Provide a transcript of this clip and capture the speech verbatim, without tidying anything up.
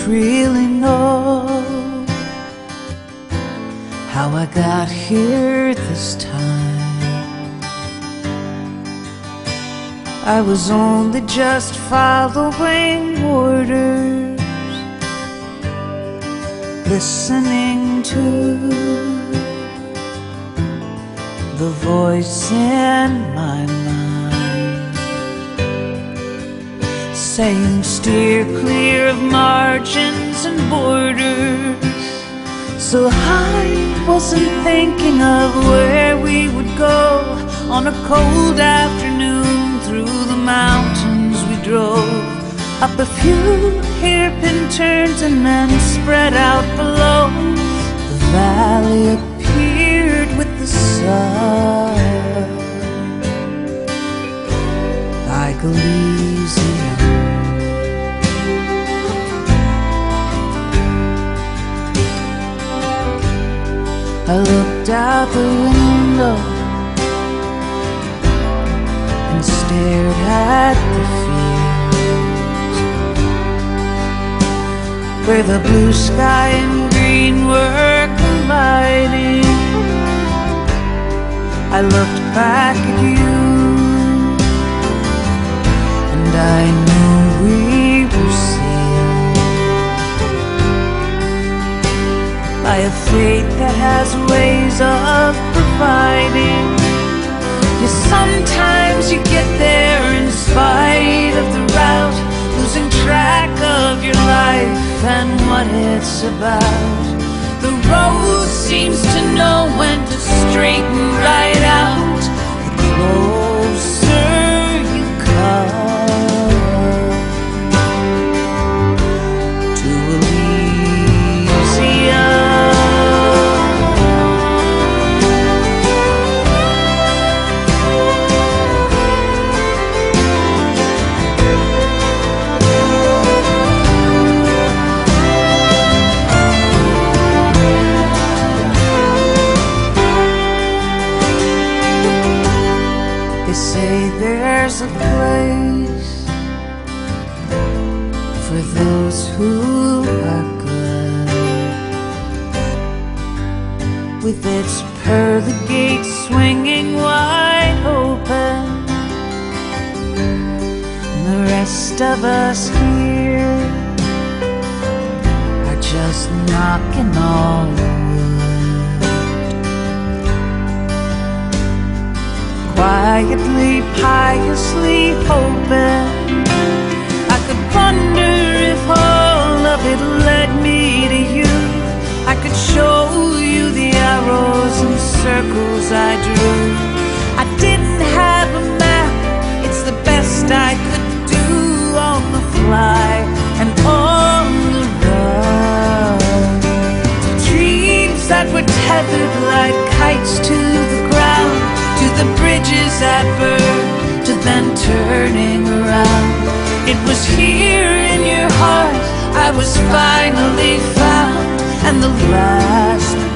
really know how I got here this time. I was only just following orders, listening to the voice in my mind, saying steer clear of margins and borders. So I wasn't thinking of where we would go. On a cold afternoon through the mountains we drove, up a few hairpin turns and then spread out below. The valley appeared with the sun, like Elysium. I looked out the window and stared at the fields, where the blue sky and green were colliding. I looked back at you, and I knew we were sealed by a fate that has ways of providing. Yeah, sometimes you get there in spite of the route, losing track of your life and what it's about. The road seems to know when to straighten right out. The closer you come to Elysium. They say there's a place for those who are good, with its pearly gates swinging wide open, and the rest of us here are just knocking on wood, quietly, piously hoping I could wonder if all of it led me to you. I could show you the arrows and circles I drew. I didn't have a map, it's the best I could do on the fly and on the run. Dreams that were tethered like kites to the ground, to the bridges that burned, to then turning around. It was here in your heart I was finally found, and the last